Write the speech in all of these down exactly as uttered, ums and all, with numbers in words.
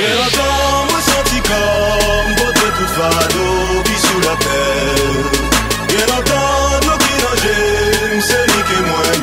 Bien longtemps, moi senti comme beauté toute fado qui sous la terre. Bien longtemps, nous qui danger, c'est lui qui est moins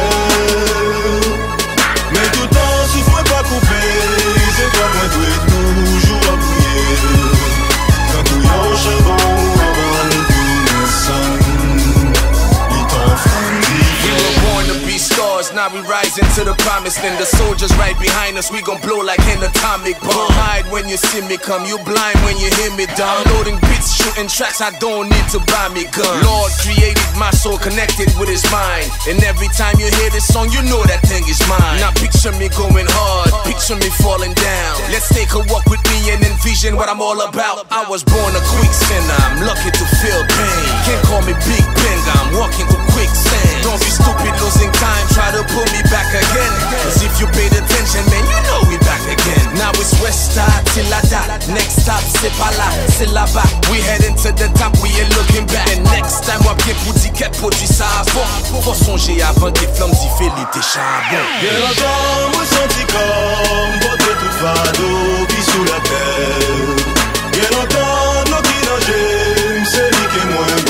bon. Mais tout temps, souffre pas coupé, c'est toi moi doué toujours à prier. Quand tout y a au charbon, avant le tout naissant, il t'en We were born to be stars, now we rising to the promised land. The soldiers right behind us, we gon' blow like an atomic bomb. Hide when you see me come, you blind when you hear me downloading beats, shooting tracks, I don't need to buy me gun. Lord created my soul connected with his mind, and every time you hear this song, you know that thing is mine. Now picture me going hard, picture me falling down. Let's take a walk with me and envision what I'm all about. I was born a quick sinner, I'm lucky to feel pain. Can't call me Big Benga, I'm walking through quicksand. Don't be stupid losing time, try to pull me back again. Cause if you paid attention, man, you know we back again. Now it's West Side till I die. Next stop, c'est pas là, c'est là-bas. We heading to the top, we ain't looking back. And next time, on vient pour dire qu'elle produit ça avant. Faut songer avant des flammes d'y féliter charbon. Bien longtemps, moi senti comme beauté toute fado qui sous la terre. Bien longtemps, nous qui danger, c'est lui qui est moins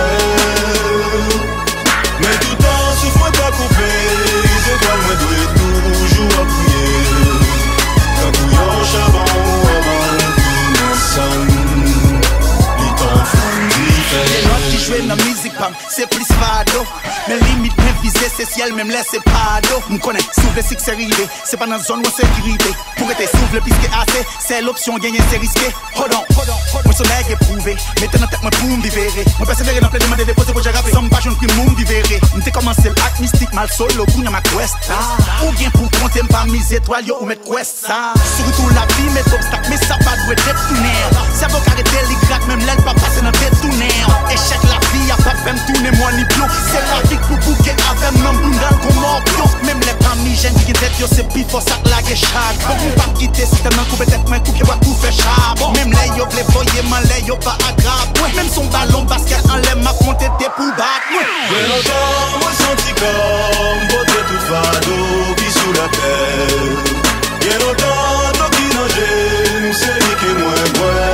bon. Mais tout temps, souffre pas coupé, c'est toi moi doué toujours à prier. Quand tout y a au charbon, avant le tout naissant, il t'en flamme différent. Les notes qui jouent dans la musique, c'est plus fado. Mais limite, mes visées, c'est ciel, même là, c'est pas d'eau. M'connais, souffle six c'est rivé. C'est pas dans la zone où c'est sécurité. Pour être souffle, puisque assez, c'est l'option, gagner, c'est risqué. Hold on, hold on, mon soleil est prouvé. Mettez dans tête, moi, pour m'vivre. Mon persévérer dans plein de déposer pour j'ai rappelé. Somme passion, puis m'vivre. M'te commencé l'acte mystique, mal solo, pour ma quest. Ou bien pour compter, m'pas mes étoiles, yo, ou mettre quest. Surtout la vie, mes obstacles, mais ça pas doué détourner. Ça va arrêter les cracks, même l'aile pas passer dans détourner. Échec la vie, y'a pas fait m'tourner, moi, ni pion. C'est la vie pour bouquet avec mon boundal comme orpion. Même les amis jeunes qui tête yo c'est pif, faut ça la guéchade. Faut qu'on pas quitter si t'as un coup peut-être main coup qui va tout faire charbon. Même les yo v'les voyer man les yo pas aggrave. Même son ballon basket en l'air m'a monté des pour battre. Bien longtemps, moi senti comme beauté toute fado qui sous la terre. Bien longtemps, nous qui danger, c'est lui qui est moins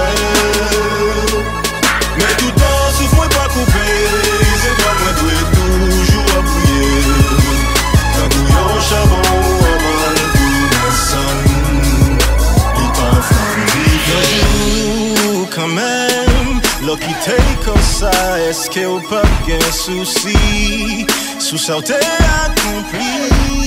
bon. Mais tout temps, souffre pas coupé, c'est toi moi doué toujours à prier. Quand tout y a au charbon, avant le tout naissant, il t'en flamme différent. Quand même, l'eau qui t'est comme ça, est-ce qu'il n'y a pas de souci? Sous ça t'es accompli.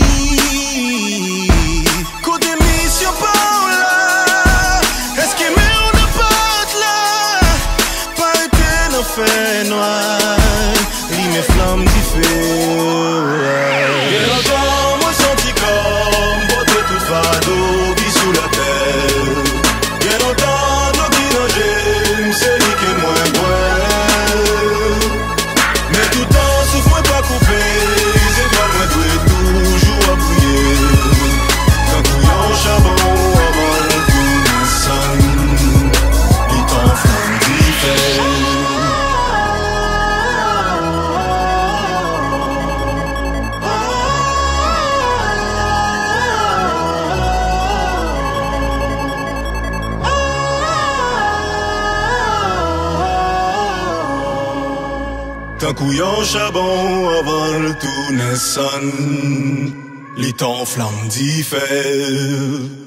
Côté mission par là, est-ce qu'il y a une porte là? Pas été dans fait noir, lit mes flammes différentes. Bien longtemps, moi senti comme beauté toute fado qui sous la terre. Bien longtemps, nous qui danger, c'est lui qui est moins bon. Mais tout temps, souffre pas coupé, c'est toi moi doué toujours à prier. Quand tout y a au charbon, avant le tout naissant, il t'en flamme différent. Tant couillon charbon avant le tout naissant, les temps flammes diffèrent.